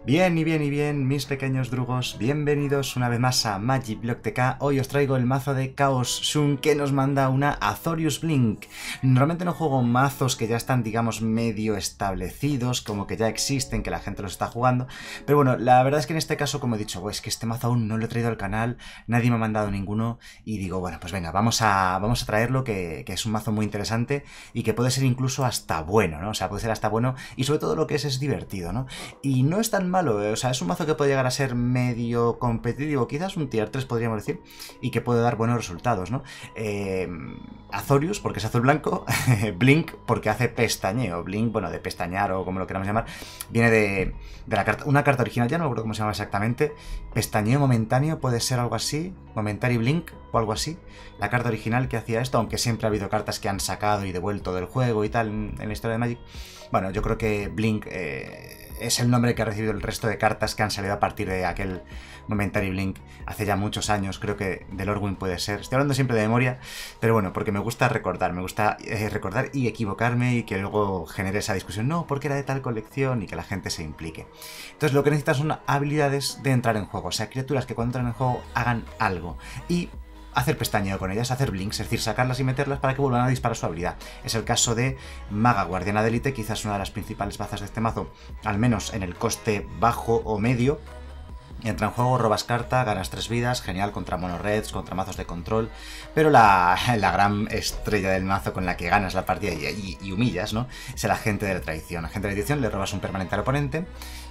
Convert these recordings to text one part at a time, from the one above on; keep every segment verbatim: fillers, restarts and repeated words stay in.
Bien y bien y bien, mis pequeños drugos, bienvenidos una vez más a Magic Block T K. Hoy os traigo el mazo de Chaos Shun que nos manda una Azorius Blink. Normalmente no juego mazos que ya están, digamos, medio establecidos, como que ya existen, que la gente los está jugando. Pero bueno, la verdad es que en este caso, como he dicho, pues que este mazo aún no lo he traído al canal, nadie me ha mandado ninguno y digo, bueno, pues venga, vamos a, vamos a traerlo, que, que es un mazo muy interesante y que puede ser incluso hasta bueno, ¿no? O sea, puede ser hasta bueno y sobre todo lo que es es divertido, ¿no? Y no es tan malo. O sea, es un mazo que puede llegar a ser medio competitivo, quizás un tier tres podríamos decir, y que puede dar buenos resultados, ¿no? Eh, Azorius, porque es azul blanco, Blink, porque hace pestañeo, Blink, bueno, de pestañear o como lo queramos llamar, viene de, de la carta, una carta original, ya no me acuerdo cómo se llama exactamente, pestañeo momentáneo, puede ser algo así, Momentary Blink o algo así, la carta original que hacía esto, aunque siempre ha habido cartas que han sacado y devuelto del juego y tal en, en la historia de Magic. Bueno, yo creo que Blink eh, es el nombre que ha recibido el resto de cartas que han salido a partir de aquel Momentary Blink hace ya muchos años, creo que de Lorwyn puede ser. Estoy hablando siempre de memoria, pero bueno, porque me gusta recordar, me gusta eh, recordar y equivocarme y que luego genere esa discusión, no, porque era de tal colección y que la gente se implique. Entonces lo que necesitas son habilidades de entrar en juego, o sea, criaturas que cuando entran en juego hagan algo. Y hacer pestañeo con ellas, hacer blinks, es decir, sacarlas y meterlas para que vuelvan a disparar su habilidad. Es el caso de Maga Guardiana de Élite, quizás una de las principales bazas de este mazo, al menos en el coste bajo o medio. Entra en juego, robas carta, ganas tres vidas, genial contra mono-reds, contra mazos de control, pero la, la gran estrella del mazo con la que ganas la partida y, y, y humillas, ¿no? Es el agente de la tradición. Agente de la tradición, le robas un permanente al oponente.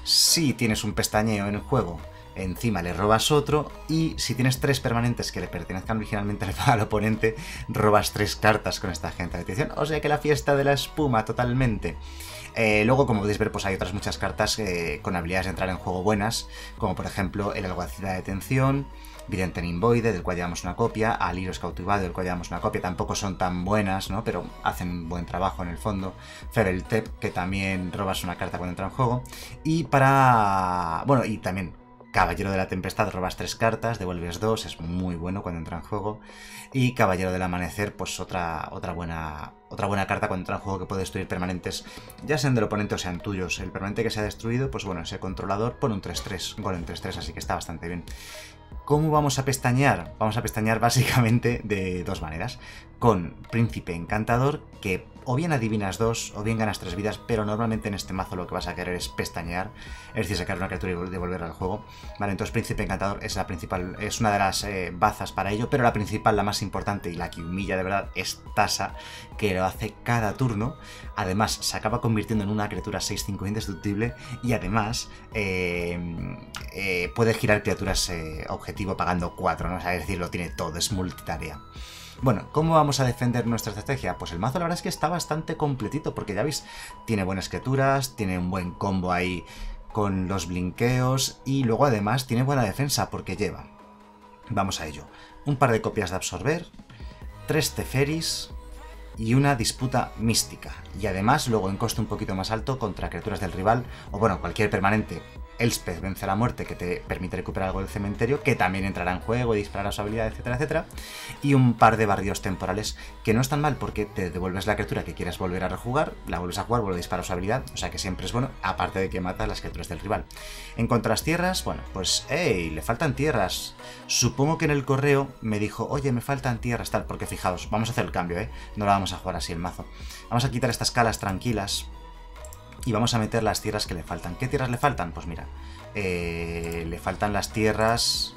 Si tienes un pestañeo en el juego, encima le robas otro, y si tienes tres permanentes que le pertenezcan originalmente al oponente, robas tres cartas con esta agente de tradición. O sea que la fiesta de la espuma totalmente. Eh, luego, como podéis ver, pues hay otras muchas cartas eh, con habilidades de entrar en juego buenas, como por ejemplo el Alguacil de Detención, Vidente Nimboide, del cual llevamos una copia, Aliros Cautivado, del cual llevamos una copia. Tampoco son tan buenas, ¿no? Pero hacen buen trabajo en el fondo. Febeltep, que también robas una carta cuando entra en juego. Y para... bueno, y también Caballero de la Tempestad, robas tres cartas, devuelves dos, es muy bueno cuando entra en juego. Y Caballero del Amanecer, pues otra, otra, buena, otra buena carta cuando entra en juego que puede destruir permanentes, ya sean del oponente o sean tuyos. El permanente que se ha destruido, pues bueno, ese controlador pone un tres tres, gol en tres tres, así que está bastante bien. ¿Cómo vamos a pestañear? Vamos a pestañear básicamente de dos maneras. Con Príncipe Encantador, que o bien adivinas dos, o bien ganas tres vidas, pero normalmente en este mazo lo que vas a querer es pestañear, es decir, sacar una criatura y devolverla al juego. Vale, entonces Príncipe Encantador es la principal, es una de las eh, bazas para ello, pero la principal, la más importante y la que humilla de verdad es Tasa, que lo hace cada turno. Además, se acaba convirtiendo en una criatura seis cinco indestructible y además eh, eh, puede girar criaturas eh, objetivo pagando cuatro, ¿no? O sea, es decir, lo tiene todo, es multitarea. Bueno, ¿cómo vamos a defender nuestra estrategia? Pues el mazo la verdad es que está bastante completito, porque ya veis, tiene buenas criaturas, tiene un buen combo ahí con los blinqueos y luego además tiene buena defensa porque lleva, vamos a ello, un par de copias de Absorber, tres Teferis y una Disputa Mística. Y además luego en coste un poquito más alto contra criaturas del rival, o bueno, cualquier permanente. Elspeth Vence la Muerte, que te permite recuperar algo del cementerio, que también entrará en juego y disparará su habilidad, etcétera, etcétera. Y un par de barrios temporales, que no están mal porque te devuelves la criatura que quieras volver a rejugar, la vuelves a jugar, vuelve a disparar su habilidad, o sea que siempre es bueno, aparte de que mata las criaturas del rival. En cuanto a las tierras, bueno, pues, ¡hey! Le faltan tierras. Supongo que en el correo me dijo, oye, me faltan tierras, tal, porque fijaos, vamos a hacer el cambio, ¿eh? No la vamos a jugar así el mazo. Vamos a quitar estas calas tranquilas y vamos a meter las tierras que le faltan. ¿Qué tierras le faltan? Pues mira, eh, le faltan las tierras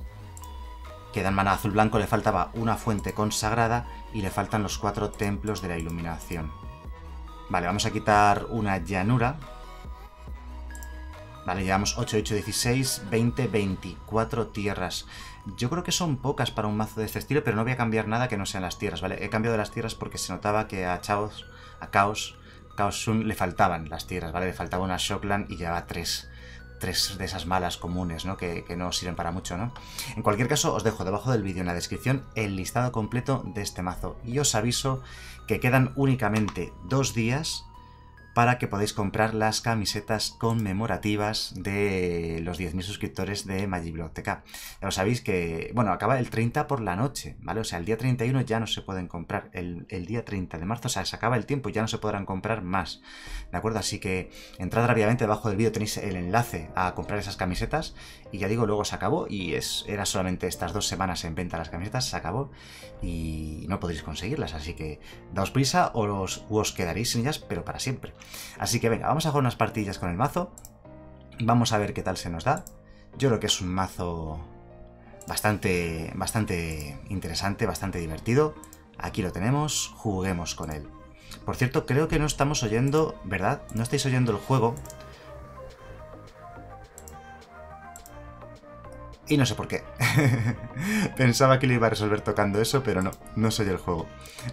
que dan mana azul blanco, le faltaba una fuente consagrada y le faltan los cuatro templos de la iluminación. Vale, vamos a quitar una llanura. Vale, llevamos ocho, ocho, dieciséis, veinte, veinticuatro tierras. Yo creo que son pocas para un mazo de este estilo, pero no voy a cambiar nada que no sean las tierras, ¿vale? He cambiado las tierras porque se notaba que a Chaos, a Chaos, Chaos Shun le faltaban las tierras, ¿vale? Le faltaba una Shockland y llevaba tres. Tres de esas malas comunes, ¿no? Que, que no sirven para mucho, ¿no? En cualquier caso, os dejo debajo del vídeo en la descripción el listado completo de este mazo. Y os aviso que quedan únicamente dos días para que podáis comprar las camisetas conmemorativas de los diez mil suscriptores de MagicBlockTK. Ya lo sabéis que, bueno, acaba el treinta por la noche, ¿vale? O sea, el día treinta y uno ya no se pueden comprar, el, el día treinta de marzo, o sea, se acaba el tiempo y ya no se podrán comprar más, ¿de acuerdo? Así que entrad rápidamente, debajo del vídeo tenéis el enlace a comprar esas camisetas y ya digo, luego se acabó y es, era solamente estas dos semanas en venta las camisetas, se acabó y no podréis conseguirlas, así que daos prisa o os, o os quedaréis sin ellas, pero para siempre. Así que venga, vamos a jugar unas partidillas con el mazo. Vamos a ver qué tal se nos da. Yo creo que es un mazo bastante, bastante interesante, bastante divertido. Aquí lo tenemos, juguemos con él. Por cierto, creo que no estamos oyendo, ¿verdad? No estáis oyendo el juego. Y no sé por qué. Pensaba que lo iba a resolver tocando eso, pero no, no se oye el juego.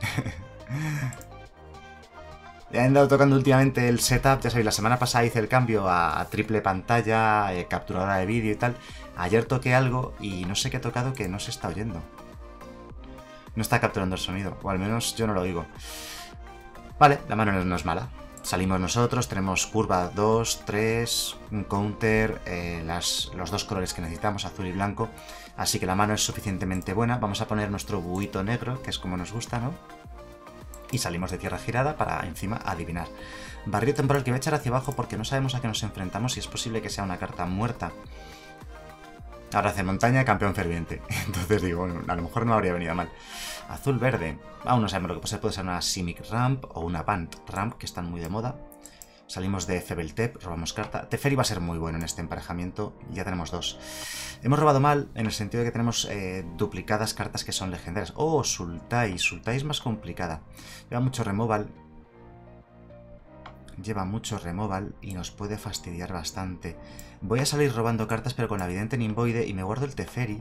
He andado tocando últimamente el setup, ya sabéis, la semana pasada hice el cambio a, a triple pantalla, eh, capturadora de vídeo y tal. Ayer toqué algo y no sé qué he tocado que no se está oyendo. No está capturando el sonido, o al menos yo no lo oigo. Vale, la mano no, no es mala. Salimos nosotros, tenemos curva dos, tres, un counter, eh, las, los dos colores que necesitamos, azul y blanco. Así que la mano es suficientemente buena. Vamos a poner nuestro buito negro, que es como nos gusta, ¿no? Y salimos de tierra girada para encima adivinar. Barrio temporal que voy a echar hacia abajo porque no sabemos a qué nos enfrentamos y es posible que sea una carta muerta. Ahora hace montaña, campeón ferviente. Entonces digo, bueno, a lo mejor no habría venido mal. Azul verde. Aún no sabemos lo que puede ser. Puede ser una Simic Ramp o una Band Ramp, que están muy de moda. Salimos de Febeltep, robamos carta. Teferi va a ser muy bueno en este emparejamiento. Ya tenemos dos. Hemos robado mal en el sentido de que tenemos eh, duplicadas cartas que son legendarias. Oh, Sultai. Sultai es más complicada. Lleva mucho removal. Lleva mucho removal y nos puede fastidiar bastante. Voy a salir robando cartas pero con la Vidente Nimboide y me guardo el Teferi.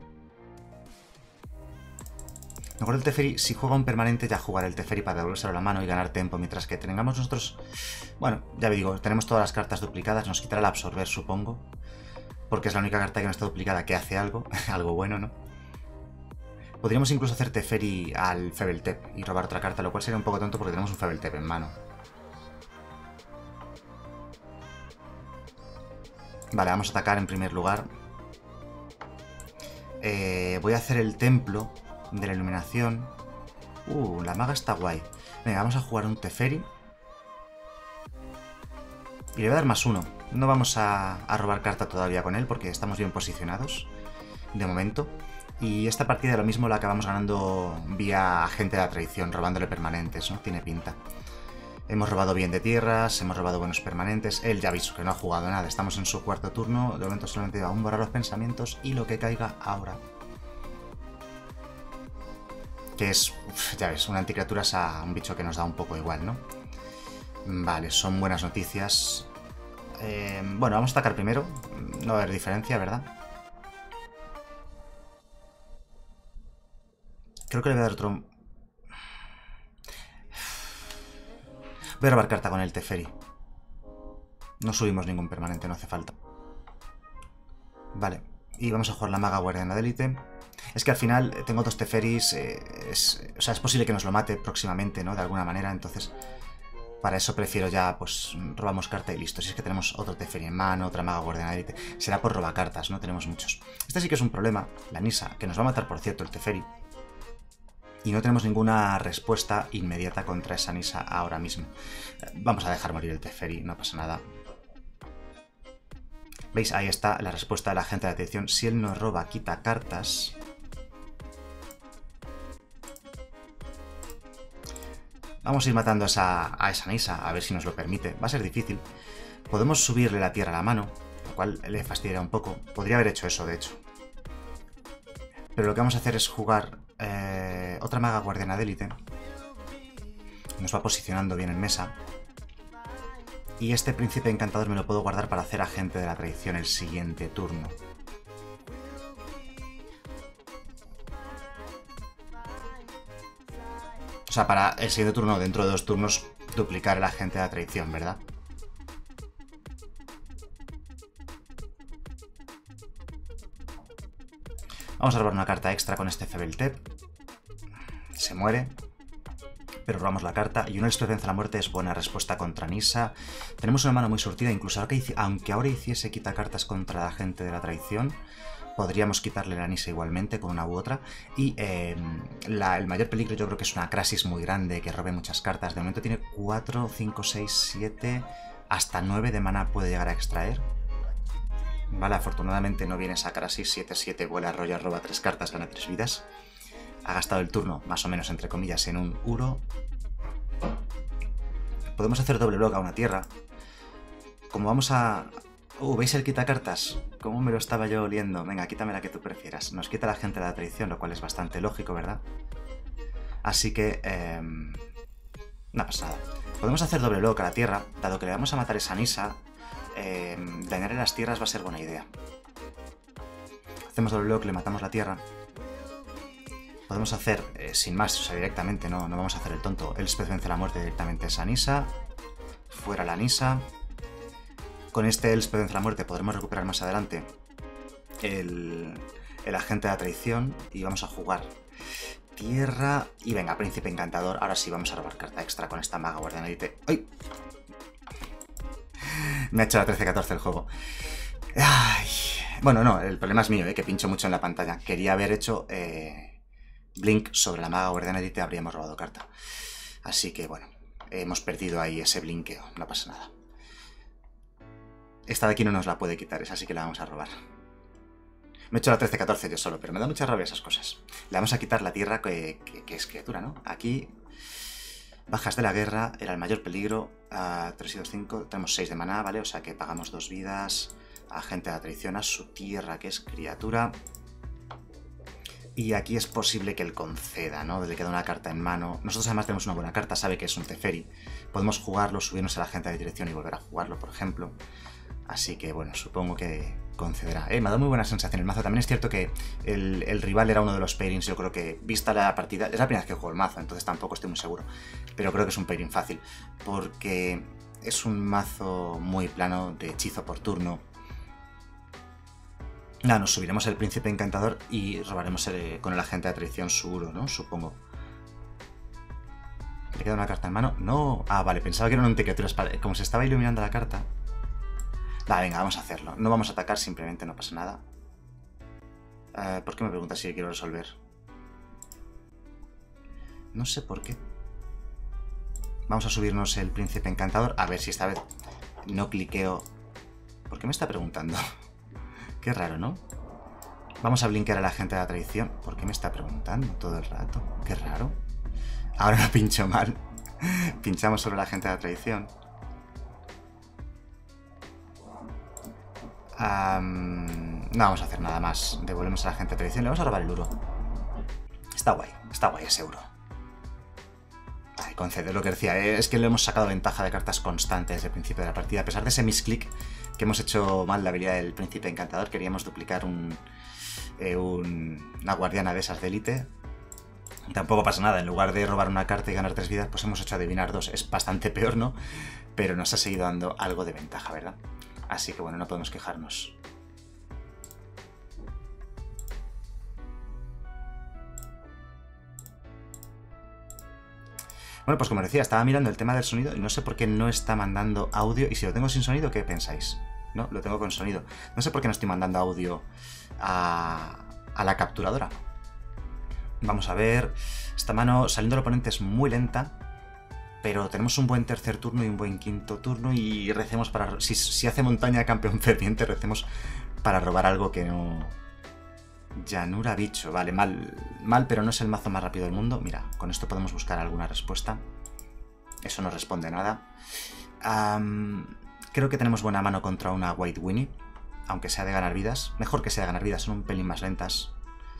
Me guardo el Teferi. Si juega un permanente ya jugaré el Teferi para devolvérselo a la mano y ganar tempo. Mientras que tengamos nosotros... Bueno, ya digo, tenemos todas las cartas duplicadas. Nos quitará el Absorber, supongo. Porque es la única carta que no está duplicada que hace algo. Algo bueno, ¿no? Podríamos incluso hacer Teferi al Febeltep y robar otra carta, lo cual sería un poco tonto porque tenemos un Febeltep en mano. Vale, vamos a atacar en primer lugar. Eh, voy a hacer el templo de la iluminación. Uh, la maga está guay. Venga, vamos a jugar un Teferi. Y le voy a dar más uno. No vamos a, a robar carta todavía con él porque estamos bien posicionados. De momento. Y esta partida lo mismo la acabamos ganando vía agente de la traición, robándole permanentes, ¿no? Tiene pinta. Hemos robado bien de tierras, hemos robado buenos permanentes. Él ya aviso que no ha jugado nada. Estamos en su cuarto turno. De momento solamente va a borrar los pensamientos y lo que caiga ahora. Que es, uf, ya ves, una anticriatura es a un bicho que nos da un poco igual, ¿no? Vale, son buenas noticias. Eh, bueno, vamos a atacar primero. No va a haber diferencia, ¿verdad? Creo que le voy a dar otro... Voy a robar carta con el Teferi. No subimos ningún permanente, no hace falta. Vale, y vamos a jugar la maga guardiana de élite. Es que al final tengo dos Teferis, eh, es, o sea, es posible que nos lo mate próximamente, ¿no? De alguna manera, entonces para eso prefiero ya, pues, robamos carta y listo. Si es que tenemos otro Teferi en mano, otra maga guardiana de élite, será por robacartas, no tenemos muchos. Este sí que es un problema, la Nissa, que nos va a matar, por cierto, el Teferi. Y no tenemos ninguna respuesta inmediata contra esa Nissa ahora mismo. Vamos a dejar morir el Teferi, no pasa nada. ¿Veis? Ahí está la respuesta de la agente de atención. Si él nos roba, quita cartas. Vamos a ir matando a esa, a esa Nissa, a ver si nos lo permite. Va a ser difícil. Podemos subirle la tierra a la mano, lo cual le fastidia un poco. Podría haber hecho eso, de hecho. Pero lo que vamos a hacer es jugar eh, otra maga guardiana de élite. Nos va posicionando bien en mesa. Y este príncipe encantador me lo puedo guardar para hacer agente de la traición el siguiente turno. O sea, para el siguiente turno, dentro de dos turnos, duplicar el agente de la traición, ¿verdad? Vamos a robar una carta extra con este Febeltep. Se muere. pero robamos la carta. Y un Elspeth vence la muerte es buena respuesta contra Nissa. Tenemos una mano muy surtida, incluso ahora que, aunque ahora hiciese quita cartas contra la gente de la traición, podríamos quitarle la Nissa igualmente con una u otra. Y eh, la, el mayor peligro yo creo que es una Krasis muy grande que robe muchas cartas. De momento tiene cuatro, cinco, seis, siete, hasta nueve de mana puede llegar a extraer. Vale, afortunadamente no viene esa Krasis. siete siete, vuela, arrolla, roba tres cartas, gana tres vidas. Ha gastado el turno, más o menos, entre comillas, en un Uro. Podemos hacer doble bloque a una tierra. Como vamos a... Uh, ¿veis el quitacartas? ¿Cómo me lo estaba yo oliendo? Venga, quítame la que tú prefieras. Nos quita la gente de la traición, lo cual es bastante lógico, ¿verdad? Así que... Eh... No pasa nada. Podemos hacer doble bloque a la tierra. Dado que le vamos a matar esa Nissa, eh, dañarle las tierras va a ser buena idea. Hacemos doble bloque, le matamos la tierra. Podemos hacer, eh, sin más, o sea, directamente, no, no vamos a hacer el tonto. Elspeth vence la muerte directamente a esa Nissa. Fuera la Nissa. Con este Elspeth vence la muerte podremos recuperar más adelante el, el agente de la traición. Y vamos a jugar tierra. Y venga, príncipe encantador. Ahora sí vamos a robar carta extra con esta maga guardiana élite. ¡Ay! Me ha hecho la trece catorce el juego. Ay. Bueno, no, el problema es mío, eh, que pincho mucho en la pantalla. Quería haber hecho... Eh... Blink sobre la maga guardiana élite, habríamos robado carta. Así que bueno, hemos perdido ahí ese blinkeo, no pasa nada. Esta de aquí no nos la puede quitar, esa sí que la vamos a robar. Me he hecho la trece catorce yo solo, pero me da mucha rabia esas cosas. Le vamos a quitar la tierra que, que, que es criatura, ¿no? Aquí, bajas de la guerra, era el mayor peligro. Uh, tres y dos, cinco, tenemos seis de maná, ¿vale? O sea que pagamos dos vidas. Agente de la traición a su tierra, que es criatura. Y aquí es posible que él conceda, ¿no? Le queda una carta en mano. Nosotros además tenemos una buena carta, sabe que es un Teferi. Podemos jugarlo, subirnos a la agente de dirección y volver a jugarlo, por ejemplo. Así que, bueno, supongo que concederá. Eh, me ha dado muy buena sensación el mazo. También es cierto que el, el rival era uno de los pairings. Yo creo que, vista la partida... Es la primera vez que juego el mazo, entonces tampoco estoy muy seguro. Pero creo que es un pairing fácil. Porque es un mazo muy plano de hechizo por turno. Nada, nos subiremos el príncipe encantador y robaremos el, con el agente de traición su Uro, ¿no? Supongo. ¿Le queda una carta en mano? No. Ah, vale, pensaba que era una criatura. Como se estaba iluminando la carta. Va, venga, vamos a hacerlo. No vamos a atacar, simplemente no pasa nada. Eh, ¿Por qué me preguntas si quiero resolver? No sé por qué. Vamos a subirnos el príncipe encantador. A ver si esta vez no cliqueo. ¿Por qué me está preguntando? Qué raro, ¿no? Vamos a blinkear a la gente de la traición. ¿Por qué me está preguntando todo el rato? Qué raro. Ahora no pincho mal. Pinchamos sobre la gente de la traición. Um, no vamos a hacer nada más. Devolvemos a la gente de traición. Le vamos a robar el Uro. Está guay. Está guay ese Uro. Ay, concede lo que decía. Eh, es que le hemos sacado ventaja de cartas constantes desde el principio de la partida. A pesar de ese misclick que hemos hecho mal la habilidad del príncipe encantador, queríamos duplicar un, eh, un, una guardiana de esas de élite. Tampoco pasa nada, en lugar de robar una carta y ganar tres vidas, pues hemos hecho adivinar dos. Es bastante peor, ¿no? Pero nos ha seguido dando algo de ventaja, ¿verdad? Así que bueno, no podemos quejarnos. Bueno, pues como decía, estaba mirando el tema del sonido y no sé por qué no está mandando audio. Y si lo tengo sin sonido, ¿qué pensáis? No, lo tengo con sonido. No sé por qué no estoy mandando audio a, a la capturadora. Vamos a ver. Esta mano saliendo del oponente es muy lenta. Pero tenemos un buen tercer turno y un buen quinto turno. Y recemos para... Si, si hace montaña campeón ferviente, recemos para robar algo que no... Llanura bicho, vale, mal, mal, pero no es el mazo más rápido del mundo. Mira, con esto podemos buscar alguna respuesta. Eso no responde nada. Um, creo que tenemos buena mano contra una White Winnie, aunque sea de ganar vidas. Mejor que sea de ganar vidas, son un pelín más lentas.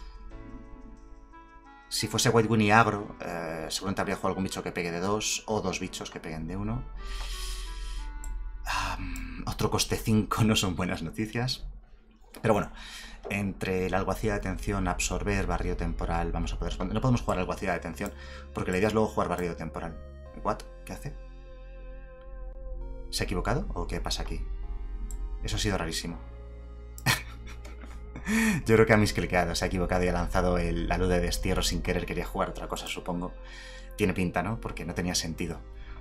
Si fuese White Winnie agro, eh, seguramente habría jugado algún bicho que pegue de dos, o dos bichos que peguen de uno. Um, otro coste cinco no son buenas noticias. Pero bueno, entre la alguacil de detención, absorber, barrido temporal, vamos a poder responder. No podemos jugar alguacil de detención, porque la idea es luego jugar barrido temporal. ¿What? ¿Qué hace? ¿Se ha equivocado? ¿O qué pasa aquí? Eso ha sido rarísimo. Yo creo que ha miscliqueado, se ha equivocado y ha lanzado el, la luz de destierro sin querer. Quería jugar otra cosa, supongo. tiene pinta, ¿no? Porque no tenía sentido.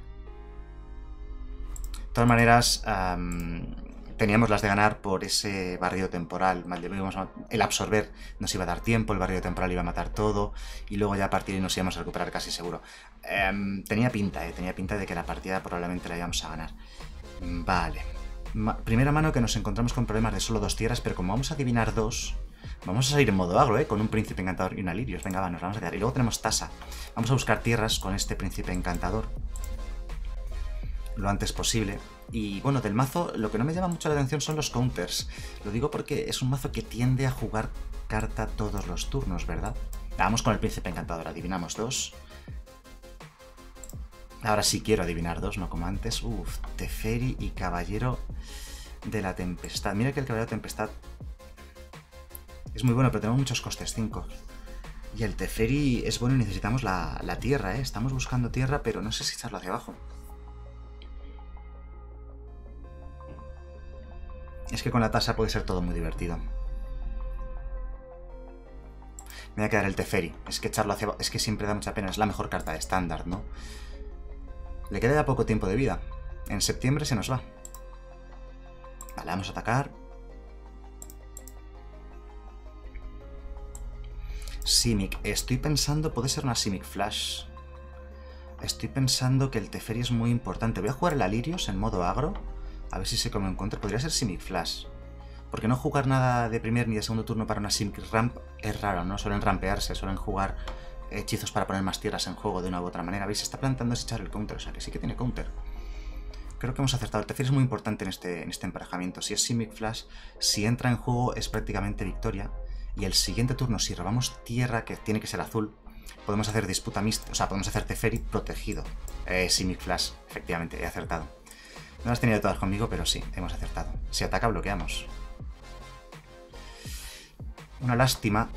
De todas maneras, um, teníamos las de ganar por ese barrido temporal. El absorber nos iba a dar tiempo, el barrido temporal iba a matar todo, y luego ya a partir de ahí nos íbamos a recuperar casi seguro. Um, tenía pinta, ¿eh? Tenía pinta de que la partida probablemente la íbamos a ganar. Vale. Ma primera mano que nos encontramos con problemas de solo dos tierras, pero como vamos a adivinar dos, vamos a salir en modo agro, ¿eh? Con un príncipe encantador y una lirios. Venga, va, nos vamos a quedar. Y luego tenemos tasa. Vamos a buscar tierras con este príncipe encantador lo antes posible. Y bueno, del mazo lo que no me llama mucho la atención son los counters. Lo digo porque es un mazo que tiende a jugar carta todos los turnos, ¿verdad? Vamos con el príncipe encantador, adivinamos dos. Ahora sí quiero adivinar dos, no como antes. Uf, Teferi y Caballero de la Tempestad. Mira que el Caballero de la Tempestad es muy bueno, pero tenemos muchos costes, cinco. Y el Teferi es bueno y necesitamos la, la tierra, ¿eh? Estamos buscando tierra, pero no sé si echarlo hacia abajo. Es que con la tasa puede ser todo muy divertido. Me voy a quedar el Teferi. Es que echarlo hacia abajo, es que siempre da mucha pena. Es la mejor carta de estándar, ¿no? Le queda ya poco tiempo de vida. En septiembre se nos va. Vale, vamos a atacar. Simic. Estoy pensando... Puede ser una Simic Flash. Estoy pensando que el Teferi es muy importante. Voy a jugar el Alirios en modo agro. A ver si se come en contra. Podría ser Simic Flash. Porque no jugar nada de primer ni de segundo turno para una Simic Ramp es raro, ¿no? Suelen rampearse, suelen jugar hechizos para poner más tierras en juego de una u otra manera. ¿Veis? Se está plantando es echar el counter, o sea que sí que tiene counter. Creo que hemos acertado. El Teferi es muy importante en este, en este emparejamiento. Si es Simic Flash, si entra en juego es prácticamente victoria. Y el siguiente turno, si robamos tierra, que tiene que ser azul, podemos hacer disputa mixta, o sea, podemos hacer Teferi protegido. Eh, Simic Flash, efectivamente, he acertado. No las he tenido todas conmigo, pero sí, hemos acertado. Si ataca, bloqueamos. Una lástima.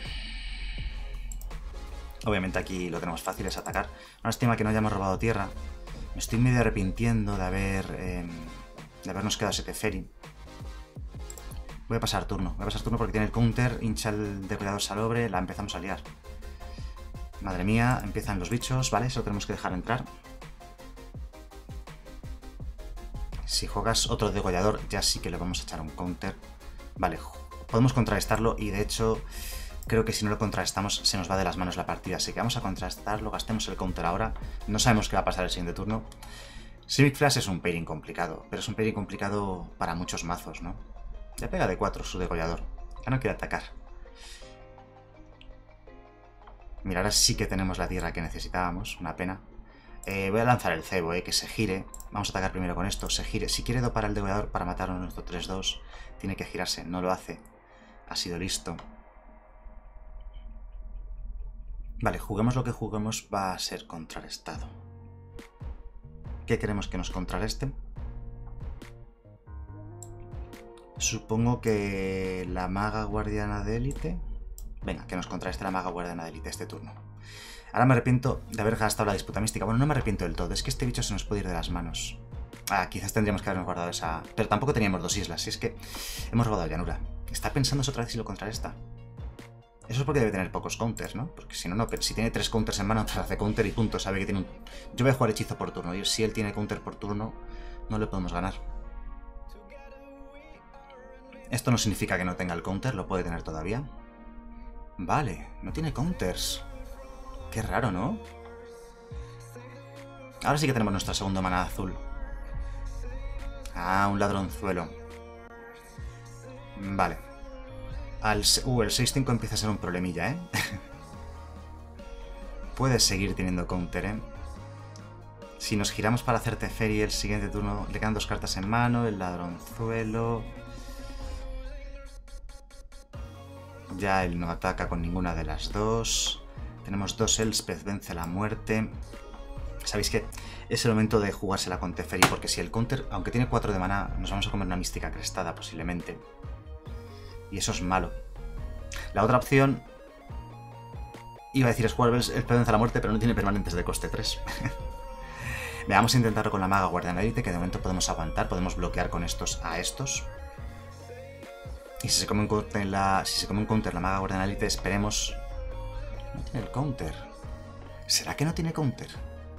Obviamente aquí lo tenemos fácil, es atacar. Una lástima que no hayamos robado tierra. Me estoy medio arrepintiendo de haber eh, de habernos quedado ese Teferi. Voy a pasar turno. Voy a pasar turno porque tiene el counter, hincha el depredador salobre, la empezamos a liar. Madre mía, empiezan los bichos, ¿vale? Eso lo tenemos que dejar entrar. Si juegas otro degollador, ya sí que le vamos a echar un counter. Vale, podemos contrarrestarlo y de hecho creo que si no lo contrarrestamos se nos va de las manos la partida. Así que vamos a contrarrestarlo, gastemos el counter ahora. No sabemos qué va a pasar el siguiente turno. Simic Flash es un pairing complicado, pero es un pairing complicado para muchos mazos, ¿no? Ya pega de cuatro su degollador. Ya no quiere atacar. Mira, ahora sí que tenemos la tierra que necesitábamos. Una pena. Eh, voy a lanzar el cebo, eh, que se gire. Vamos a atacar primero con esto. Se gire. Si quiere dopar al degollador para matar a nuestro tres dos, tiene que girarse. No lo hace. Ha sido listo. Vale, juguemos lo que juguemos. Va a ser contrarrestado. ¿Qué queremos que nos contrarreste? Supongo que la maga guardiana de élite. Venga, que nos contrarreste la maga guardiana de élite este turno. Ahora me arrepiento de haber gastado la disputa mística. Bueno, no me arrepiento del todo. Es que este bicho se nos puede ir de las manos. Ah, quizás tendríamos que habernos guardado esa... Pero tampoco teníamos dos islas. Si es que hemos robado llanura. Está pensándose otra vez si lo contrarresta. Eso es porque debe tener pocos counters, ¿no? Porque si no, no. Pero si tiene tres counters en mano, pues hace counter y punto. Sabe que tiene un... Yo voy a jugar hechizo por turno. Y si él tiene counter por turno, no le podemos ganar. Esto no significa que no tenga el counter, lo puede tener todavía. Vale, no tiene counters. Qué raro, ¿no? Ahora sí que tenemos nuestra segunda mana azul. Ah, un ladronzuelo. Vale. Al, uh, el seis cinco empieza a ser un problemilla, ¿eh? Puede seguir teniendo counter, ¿eh? Si nos giramos para hacer Teferi el siguiente turno, le quedan dos cartas en mano, el ladronzuelo... Ya él no ataca con ninguna de las dos. Tenemos dos Elspeth, vence la muerte. Sabéis que es el momento de jugársela con Teferi, porque si el counter, aunque tiene cuatro de maná, nos vamos a comer una mística crestada posiblemente. Y eso es malo. La otra opción... Iba a decir es jugar el vence la muerte, pero no tiene permanentes de coste tres. Vamos a intentarlo con la maga guardiana élite, que de momento podemos aguantar, podemos bloquear con estos a estos. Y si se come un counter la, si se come un counter la maga guardiana élite, esperemos... No tiene el counter. ¿Será que no tiene counter?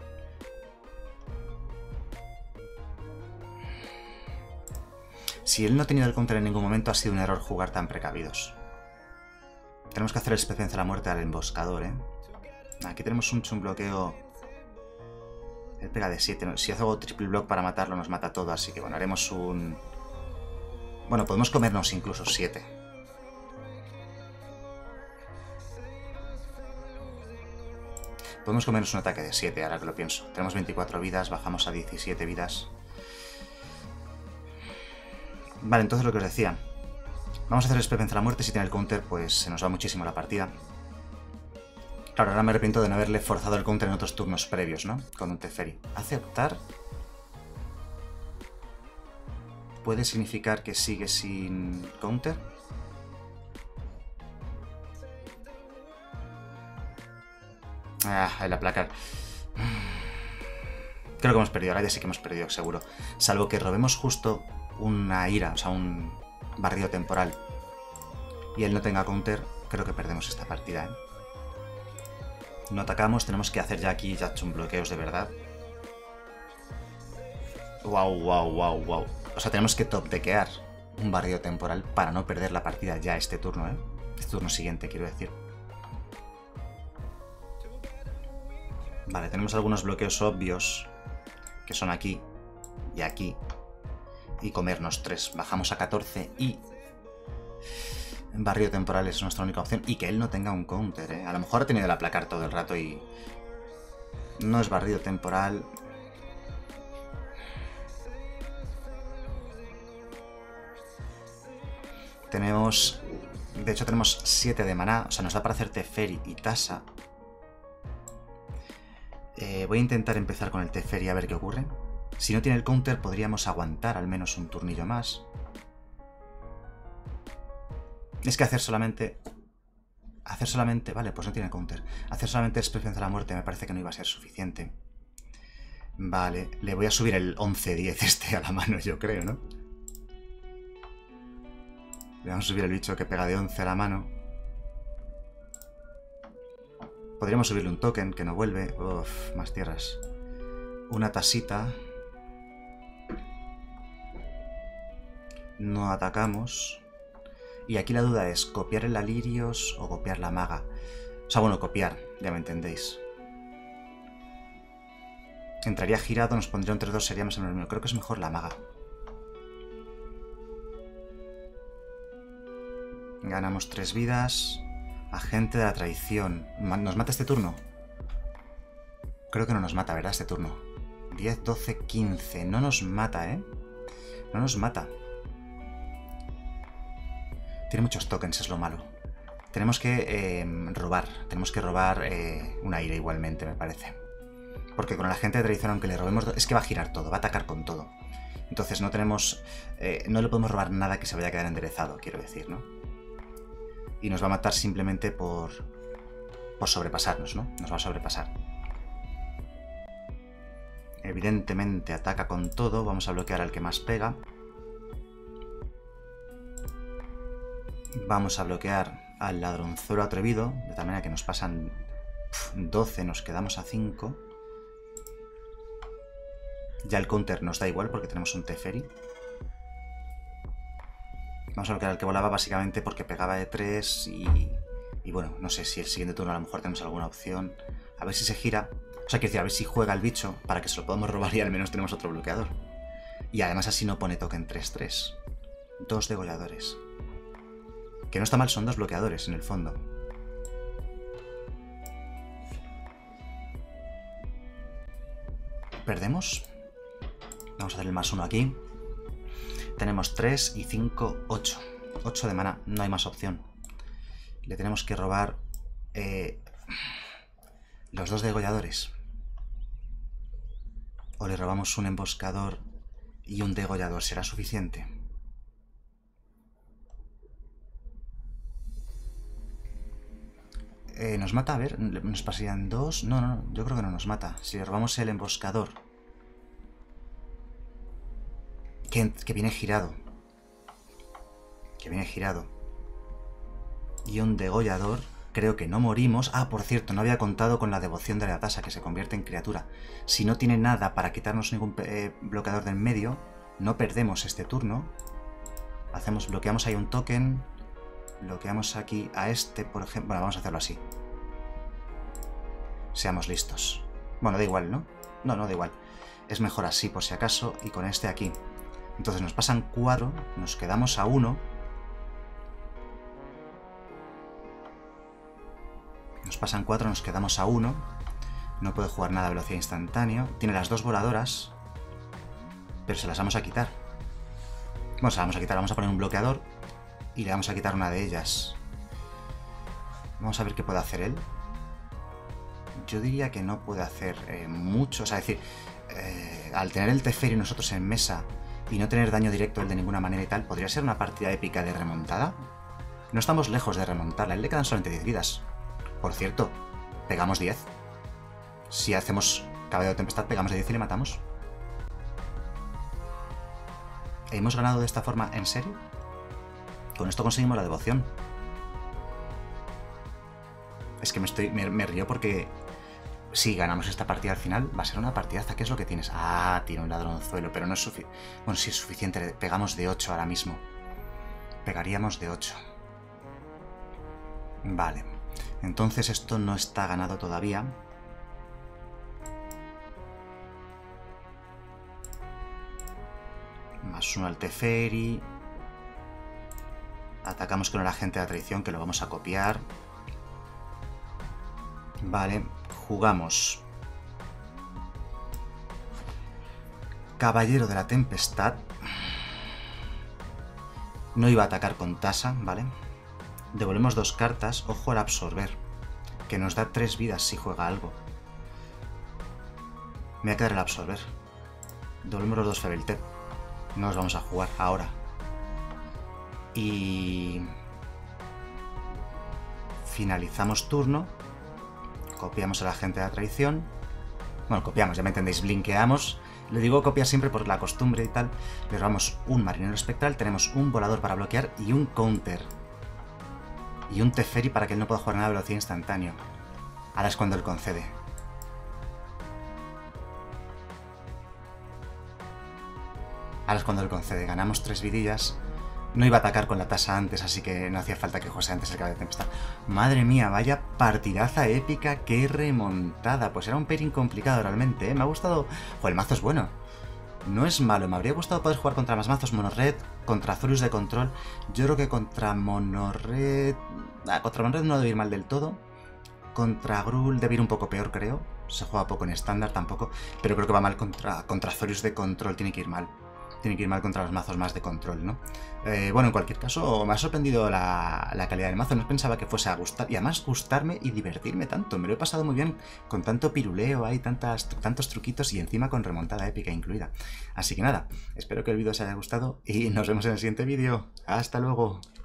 Si él no ha tenido el counter en ningún momento, ha sido un error jugar tan precavidos. Tenemos que hacer el especial de la muerte al emboscador, ¿eh? Aquí tenemos un chum bloqueo. Él pega de siete. Si hago triple block para matarlo, nos mata todo. Así que bueno, haremos un... Bueno, podemos comernos incluso siete. Podemos comernos un ataque de siete, ahora que lo pienso. Tenemos veinticuatro vidas, bajamos a diecisiete vidas. Vale, entonces lo que os decía. Vamos a hacer el spell vence la muerte. Si tiene el counter, pues se nos va muchísimo la partida. Claro, ahora me arrepiento de no haberle forzado el counter en otros turnos previos, ¿no? Con un Teferi. Aceptar. Puede significar que sigue sin counter. Ah, el aplacar. Creo que hemos perdido. Ahora ya sí que hemos perdido, seguro. Salvo que robemos justo una ira, o sea, un barrido temporal. Y él no tenga counter, creo que perdemos esta partida, ¿eh? No atacamos, tenemos que hacer ya aquí ya un bloqueos de verdad. Wow, wow, wow, wow. O sea, tenemos que top deckear un barrido temporal para no perder la partida ya este turno, ¿eh? Este turno siguiente, quiero decir. Vale, tenemos algunos bloqueos obvios, que son aquí y aquí. Y comernos tres. Bajamos a catorce y... barrido temporal es nuestra única opción. Y que él no tenga un counter, ¿eh? A lo mejor ha tenido el aplacar todo el rato y... no es barrido temporal. Tenemos... de hecho tenemos siete de maná. O sea, nos da para hacer Teferi y Tasa. Eh, voy a intentar empezar con el Teferi a ver qué ocurre. Si no tiene el counter podríamos aguantar al menos un turnillo más. Es que hacer solamente... Hacer solamente... Vale, pues no tiene counter. Hacer solamente expresión de la muerte me parece que no iba a ser suficiente. Vale, le voy a subir el once diez este a la mano, yo creo, ¿no? Le vamos a subir el bicho que pega de once a la mano. Podríamos subirle un token que no vuelve. Uf, más tierras. Una tasita. No atacamos. Y aquí la duda es, ¿copiar el Alirios o copiar la maga? O sea, bueno, copiar, ya me entendéis. Entraría girado, nos pondría un tres dos, sería más o menos. Creo que es mejor la maga. Ganamos tres vidas. Agente de la traición. ¿Nos mata este turno? Creo que no nos mata, ¿verdad? Este turno. diez, doce, quince. No nos mata, ¿eh? No nos mata. Tiene muchos tokens, es lo malo. Tenemos que eh, robar. Tenemos que robar eh, un aire igualmente, me parece. Porque con el agente de traición, aunque le robemos... Es que va a girar todo, va a atacar con todo. Entonces no tenemos... Eh, no le podemos robar nada que se vaya a quedar enderezado, quiero decir, ¿no? Y nos va a matar simplemente por... por sobrepasarnos, ¿no? Nos va a sobrepasar. Evidentemente ataca con todo. Vamos a bloquear al que más pega. Vamos a bloquear al ladronzuelo atrevido, de tal manera que nos pasan doce, nos quedamos a cinco. Ya el counter nos da igual porque tenemos un Teferi. Vamos a bloquear al que volaba básicamente porque pegaba de tres y... y bueno, no sé si el siguiente turno a lo mejor tenemos alguna opción. A ver si se gira. O sea, quiero decir, a ver si juega el bicho para que se lo podamos robar y al menos tenemos otro bloqueador. Y además así no pone token tres tres. Dos degolladores. Que no está mal, son dos bloqueadores en el fondo. ¿Perdemos? Vamos a hacer el más uno aquí. Tenemos tres y cinco, ocho. ocho de maná, no hay más opción. Le tenemos que robar eh, los dos degolladores. O le robamos un emboscador y un degollador, ¿será suficiente? Eh, ¿Nos mata? A ver, ¿nos pasarían dos? No, no, no, yo creo que no nos mata. Si le robamos el emboscador, que, que viene girado, que viene girado, y un degollador, Creo que no morimos. Ah, por cierto, no había contado con la devoción de la tasa, que se convierte en criatura. Si no tiene nada para quitarnos ningún eh, bloqueador del medio, no perdemos este turno. Hacemos, bloqueamos ahí un token. Bloqueamos aquí a este, por ejemplo. Bueno, vamos a hacerlo así. Seamos listos. Bueno, da igual, ¿no? No, no da igual. Es mejor así, por si acaso. Y con este aquí. Entonces nos pasan cuatro. Nos quedamos a uno. Nos pasan cuatro, nos quedamos a uno. No puede jugar nada a velocidad instantánea. Tiene las dos voladoras. Pero se las vamos a quitar. Bueno, se las vamos a quitar. Vamos a poner un bloqueador. Y le vamos a quitar una de ellas. Vamos a ver qué puede hacer él. Yo diría que no puede hacer eh, mucho. O sea, es decir, eh, al tener el Teferi nosotros en mesa y no tener daño directo él de ninguna manera y tal, podría ser una partida épica de remontada. No estamos lejos de remontarla. A él le quedan solamente diez vidas. Por cierto, pegamos diez. Si hacemos Caballero de Tempestad, pegamos de diez y le matamos. ¿Hemos ganado de esta forma en serio? Con esto conseguimos la devoción. Es que me estoy me, me río porque si ganamos esta partida al final, va a ser una partidaza. ¿Qué es lo que tienes? Ah, tiene un ladronzuelo, pero no es suficiente. Bueno, sí es suficiente. Pegamos de ocho ahora mismo. Pegaríamos de ocho. Vale. Entonces esto no está ganado todavía. Más uno al Teferi. Atacamos con el agente de la traición, que lo vamos a copiar. Vale, jugamos. Caballero de la Tempestad. No iba a atacar con tasa, ¿vale? Devolvemos dos cartas. Ojo al absorber, que nos da tres vidas si juega algo. Me voy a quedar el absorber. Devolvemos los dos Febeltep. No los vamos a jugar ahora. Y finalizamos turno. Copiamos el agente de la traición. Bueno, copiamos, ya me entendéis, blinqueamos. Le digo copiar siempre por la costumbre y tal. Le robamos un marinero espectral. Tenemos un volador para bloquear y un counter. Y un Teferi para que él no pueda jugar nada a velocidad instantánea. Ahora es cuando él concede. Ahora es cuando él concede. Ganamos tres vidillas. No iba a atacar con la tasa antes, así que no hacía falta que jugase antes el Caballero de Tempestad. Madre mía, vaya partidaza épica, qué remontada. Pues era un pairing complicado realmente, ¿eh? Me ha gustado... Joder, el mazo es bueno. No es malo, me habría gustado poder jugar contra más mazos mono-red, contra Azorius de control. Yo creo que contra mono-red... Ah, contra mono-red no debe ir mal del todo. Contra Gruul debe ir un poco peor, creo. Se juega poco en estándar tampoco. Pero creo que va mal contra, contra Azorius de control, tiene que ir mal. Tiene que ir mal contra los mazos más de control, ¿no? Eh, bueno, en cualquier caso, me ha sorprendido la, la calidad del mazo. No pensaba que fuese a gustar, y además gustarme y divertirme tanto. Me lo he pasado muy bien con tanto piruleo, hay tantas, tantos truquitos y encima con remontada épica incluida. Así que nada, espero que el vídeo os haya gustado y nos vemos en el siguiente vídeo. ¡Hasta luego!